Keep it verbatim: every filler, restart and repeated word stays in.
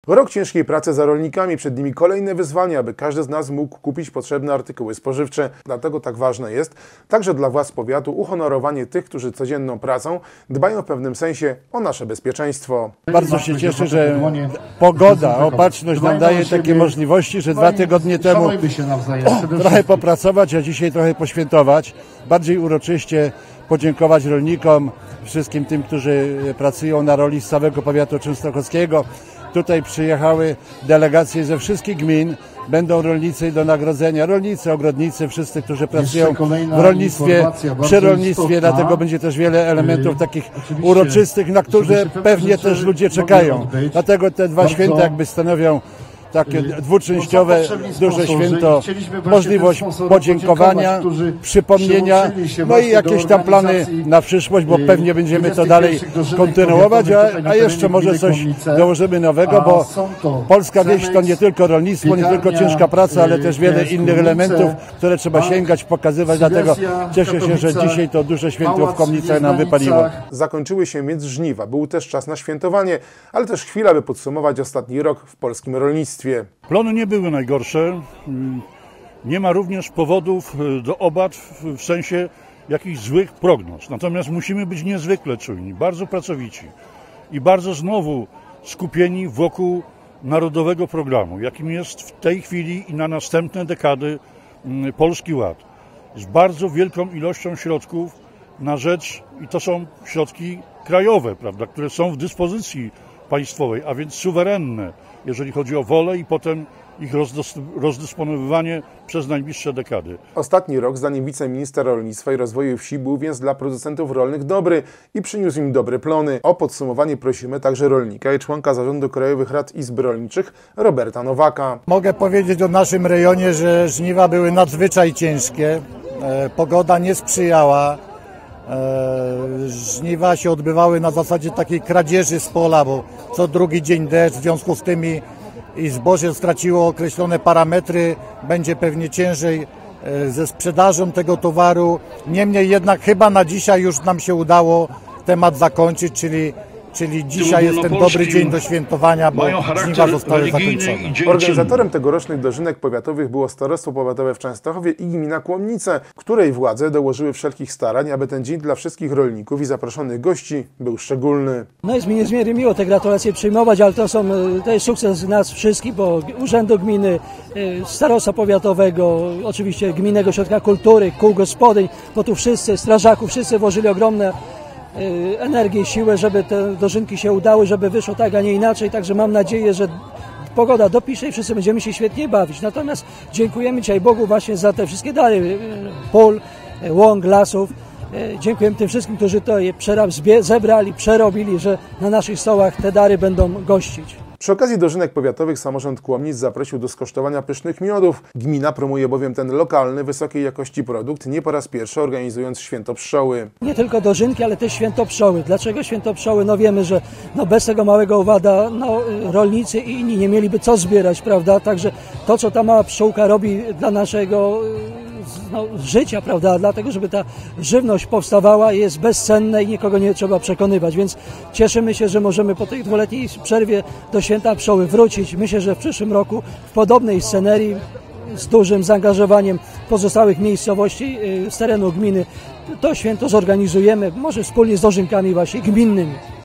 Rok ciężkiej pracy za rolnikami, przed nimi kolejne wyzwania, aby każdy z nas mógł kupić potrzebne artykuły spożywcze. Dlatego tak ważne jest, także dla władz powiatu, uhonorowanie tych, którzy codzienną pracą dbają w pewnym sensie o nasze bezpieczeństwo. Bardzo się cieszę, że pogoda, opatrzność nam daje takie możliwości, że dwa tygodnie temu trochę popracować, a dzisiaj trochę poświętować. Bardziej uroczyście podziękować rolnikom, wszystkim tym, którzy pracują na roli z całego powiatu częstochowskiego. Tutaj przyjechały delegacje ze wszystkich gmin, będą rolnicy do nagrodzenia, rolnicy, ogrodnicy, wszyscy, którzy pracują w rolnictwie, przy rolnictwie, dlatego będzie też wiele elementów takich uroczystych, na które pewnie też ludzie czekają. Dlatego te dwa święta jakby stanowią takie dwuczęściowe, duże święto, możliwość podziękowania, przypomnienia, no i jakieś tam plany na przyszłość, bo pewnie będziemy to dalej kontynuować, a, a jeszcze może coś dołożymy nowego, bo polska wieś to nie tylko rolnictwo, nie tylko ciężka praca, ale też wiele innych elementów, które trzeba sięgać, pokazywać, dlatego cieszę się, że dzisiaj to duże święto w Komnicach nam wypaliło. Zakończyły się więc żniwa, był też czas na świętowanie, ale też chwila, by podsumować ostatni rok w polskim rolnictwie. Plony nie były najgorsze. Nie ma również powodów do obaw w sensie jakichś złych prognoz. Natomiast musimy być niezwykle czujni, bardzo pracowici i bardzo znowu skupieni wokół narodowego programu, jakim jest w tej chwili i na następne dekady Polski Ład. Z bardzo wielką ilością środków na rzecz, i to są środki krajowe, prawda, które są w dyspozycji państwowej, a więc suwerenne, jeżeli chodzi o wolę i potem ich rozdysponowywanie przez najbliższe dekady. Ostatni rok, zdaniem wiceministra rolnictwa i rozwoju wsi, był więc dla producentów rolnych dobry i przyniósł im dobre plony. O podsumowanie prosimy także rolnika i członka zarządu Krajowych Rad Izb Rolniczych Roberta Nowaka. Mogę powiedzieć o naszym rejonie, że żniwa były nadzwyczaj ciężkie, pogoda nie sprzyjała. Żniwa się odbywały na zasadzie takiej kradzieży z pola, bo co drugi dzień deszcz, w związku z tym i, i zboże straciło określone parametry, będzie pewnie ciężej ze sprzedażą tego towaru. Niemniej jednak chyba na dzisiaj już nam się udało temat zakończyć, czyli Czyli dzisiaj jest ten dobry dzień do świętowania, bo żniwa zostały zakończone. Organizatorem tegorocznych dożynek powiatowych było Starostwo Powiatowe w Częstochowie i gmina Kłomnice, której władze dołożyły wszelkich starań, aby ten dzień dla wszystkich rolników i zaproszonych gości był szczególny. No jest mi niezmiernie miło te gratulacje przyjmować, ale to, są, to jest sukces nas wszystkich, bo Urzędu Gminy, Starostwa Powiatowego, oczywiście Gminnego Ośrodka Kultury, kół gospodyń, bo tu wszyscy, strażaków, wszyscy włożyli ogromne energię i siłę, żeby te dożynki się udały, żeby wyszło tak, a nie inaczej. Także mam nadzieję, że pogoda dopisze i wszyscy będziemy się świetnie bawić. Natomiast dziękujemy dzisiaj Bogu właśnie za te wszystkie dary pól, łąk, lasów. Dziękujemy tym wszystkim, którzy to je zebrali, przerobili, że na naszych stołach te dary będą gościć. Przy okazji dożynek powiatowych samorząd Kłomnic zaprosił do skosztowania pysznych miodów. Gmina promuje bowiem ten lokalny, wysokiej jakości produkt, nie po raz pierwszy organizując święto pszczoły. Nie tylko dożynki, ale też święto pszczoły. Dlaczego święto pszczoły? No wiemy, że no bez tego małego owada no, rolnicy i inni nie mieliby co zbierać, prawda? Także to, co ta mała pszczółka robi dla naszego no, życia, prawda? Dlatego, żeby ta żywność powstawała, jest bezcenne i nikogo nie trzeba przekonywać. Więc cieszymy się, że możemy po tej dwuletniej przerwie do święta pszczoły wrócić. Myślę, że w przyszłym roku w podobnej scenerii z dużym zaangażowaniem pozostałych miejscowości z terenu gminy to święto zorganizujemy, może wspólnie z dożynkami właśnie gminnymi.